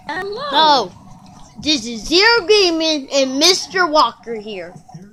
Hello. This is Zero Gaming and Mr. Walker here.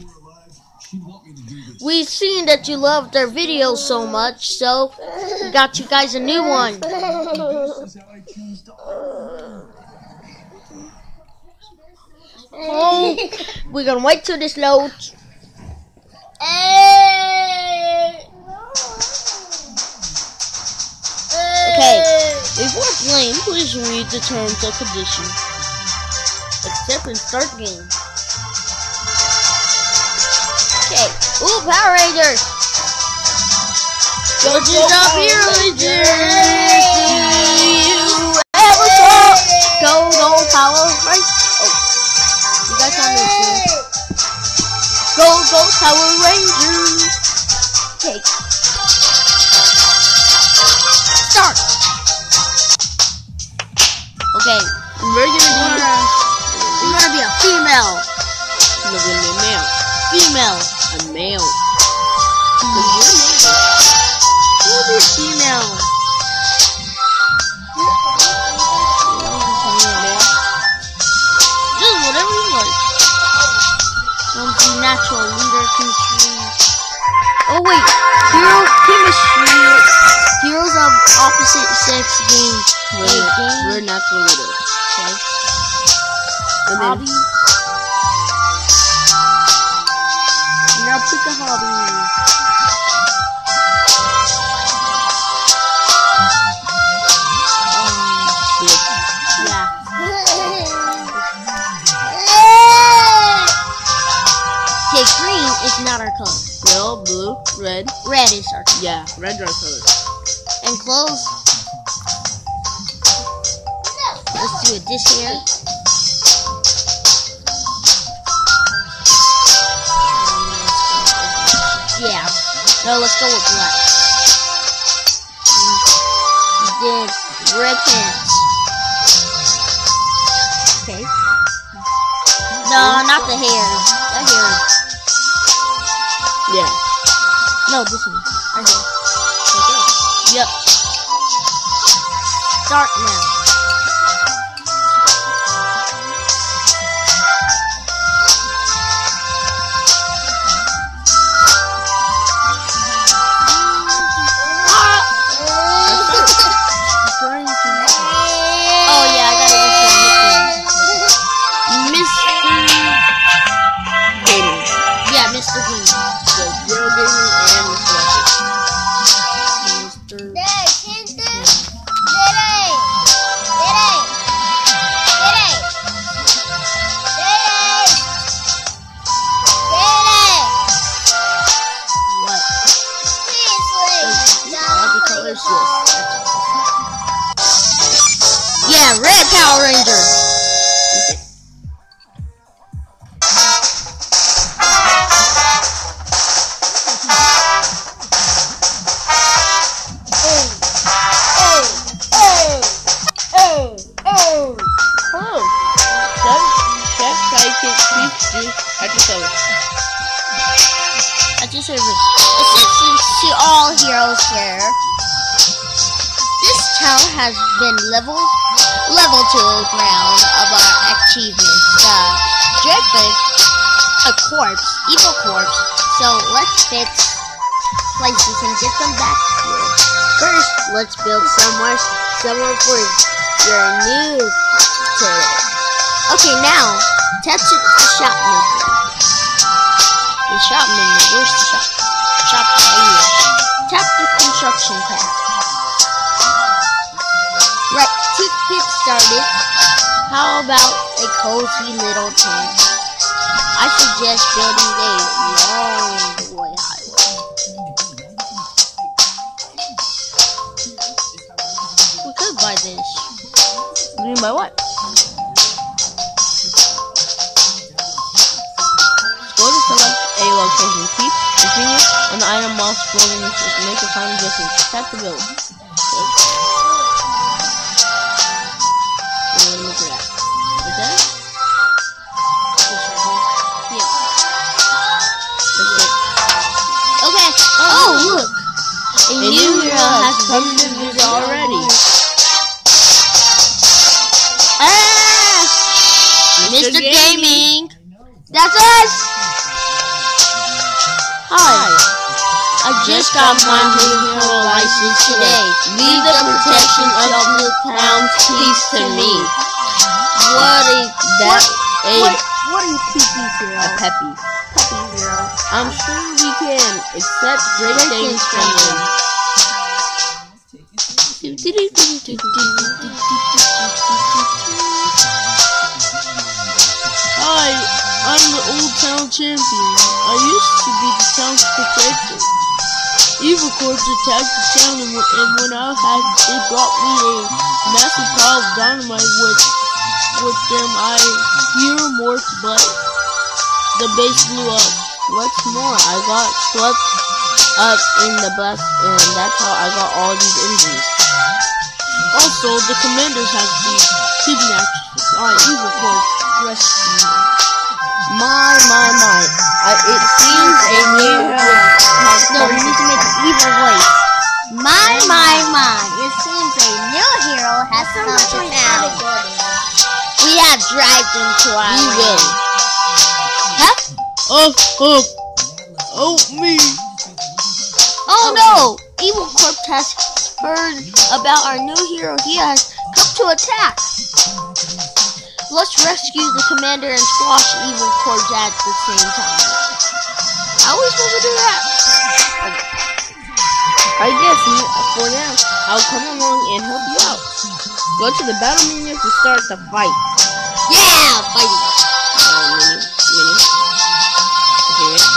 We've seen that you loved our videos so much, so we got you guys a new one. Oh, we're gonna wait till this loads. Okay, before playing, please read the terms and conditions. Accept and start game. Okay, ooh, Power Rangers! Judges of Hero Rangers! Do you ever talk? Go, Power Rangers! Oh, you guys want me to sing? Go, Power Rangers! Okay. Start! Okay, we're gonna be a female. We're gonna be a male. Female. A male. Because you're a male. We'll be a female. Just whatever you like. Don't be natural leader chemistry. Oh wait, hero chemistry. Heroes of opposite sex game. We're natural leader. Okay. Hobby. Now pick a hobby. Yeah. Okay, green is not our color. Yellow, blue, red. Red is our color. Yeah, red's our color. And clothes. Let's do it this here. Yeah. No, let's go with black. Then red pants. Okay. No, not the hair. That hair. Yeah. No, this one. Right here. Okay. Yep. Start now. Mr. Green. So Zero Gaming and Mr. Walker. What? All the colors, yes. Yeah, red Power Ranger. At your service. Assistance to all heroes here. This town has been leveled to the ground of our achievements. The Dreadfig, a corpse, evil corpse. So let's fix places and get them back here. First, let's build somewhere for your new turret. Okay, now tap to the shop maker. The shop menu. Where's the shop? Shop right here. Tap the construction tab. Right, to get started, how about a cozy little tent? I suggest building a long highway. We could buy this. What do you mean by what? Go to select a location. Keep continue on the item while scrolling to make a final adjustment. Tap to build. Okay. Look at that. Is that? Yeah. Okay. Oh, look. A new hero has come to visit already. Mr. Gaming. That's us. Hi. I just got my new hero license today. Leave the protection of the town's peace to me. What a PP hero? A peppy. Peppy hero. I'm sure we can accept great things from him. Hi, I'm the old town champion. I used to be the town's protector. Evil Corps attacked the town, and when I had, they brought me a massive pile of dynamite with them. I hear more, but the base blew up. What's more, I got swept up in the blast, and that's how I got all these injuries. Also, the commanders have been kidnapped by Evil Corps rescue. My. It seems a new hero has No, we need to make an evil voice. My. It seems a new hero has come to town. We have drived into our land. Huh? Oh, me. Oh no! Evil Corp has heard about our new hero. He has come to attack. Let's rescue the commander and squash Evil Corp at the same time. How are we supposed to do that? I guess for now, I'll come along and help you out. Go to the battle menu to start the fight. Yeah, fighting. Menu. Okay, ready?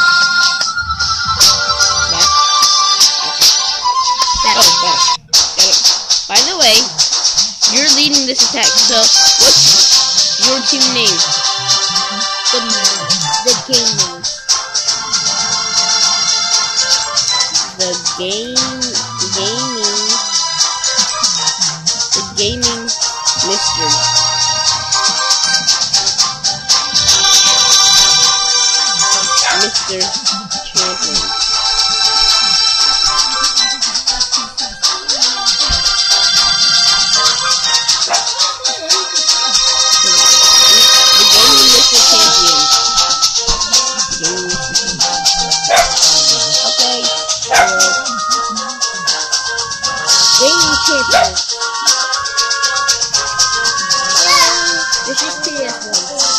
Back. Oh, got it. By the way, you're leading this attack, so what's your team name? The gaming. The gaming mystery. Mr. Champion. Okay. Gaming champion. This is PS1.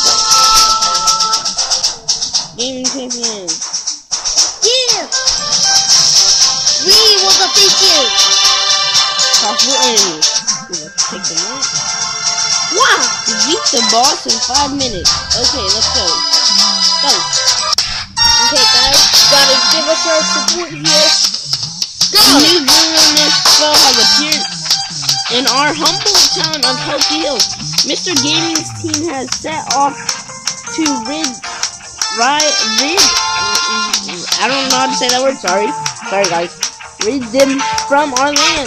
Gaming champion. Yeah! We will defeat you! Possible enemy. Let's take them out. Wow! We beat the boss in 5 minutes. Okay, let's go. Go. Okay, guys, gotta give us our support here. Go! A new villainous foe has appeared in our humble town of Healthy Hills. Mr. Gaming's team has set off to rid I don't know how to say that word, sorry guys. Rid them from our land.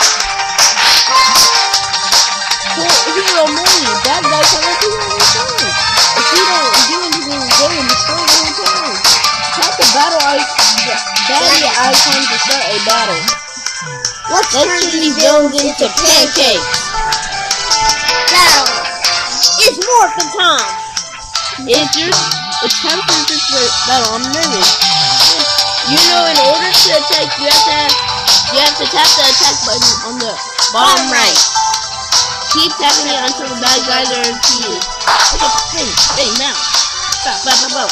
So, hero money, bad guys have a hero return. If you don't do anything, go and destroy the whole town. Tap the battle icon to start a battle. Let's turn these zones into pancakes. Battle! It's Morphin time! It's time for this battle. I'm nervous. You know, in order to attack, you have to tap the attack button on the bottom right. Keep tapping it until the bad guys are defeated. Hey, now. Stop.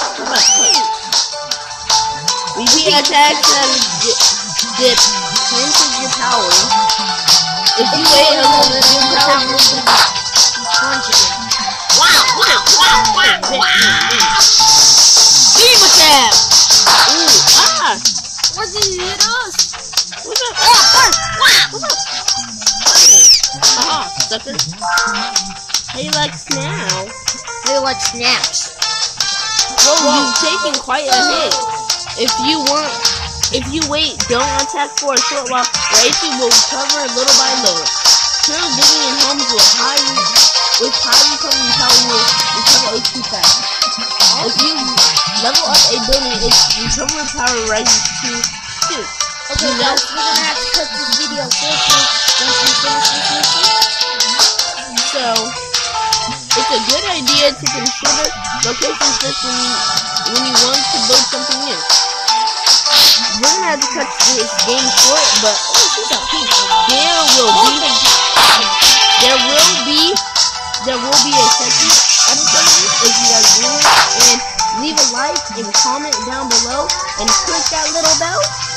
Repeat attacks and dip into your power. If you wait a moment, your power will be conjugated. Wow. Beam attack! Ooh, Why did you hit us? What's up? What's up? Aha, sucker. How you like now? We like snaps. Whoa, you've taken quite a hit. If you wait, don't attack for a short while, Raichu will recover little by little. Turtle digging in homes with high recovering power will recover HP fast. If you level up a building, its recovery power rises to 2. Okay, guys, we're gonna have to cut this video short once we finish this mission. So, if it's a good idea to consider location first when you want to build something new. We're gonna have to cut this game short, but there will be a second episode of this if you guys want it, and leave a like and comment down below and click that little bell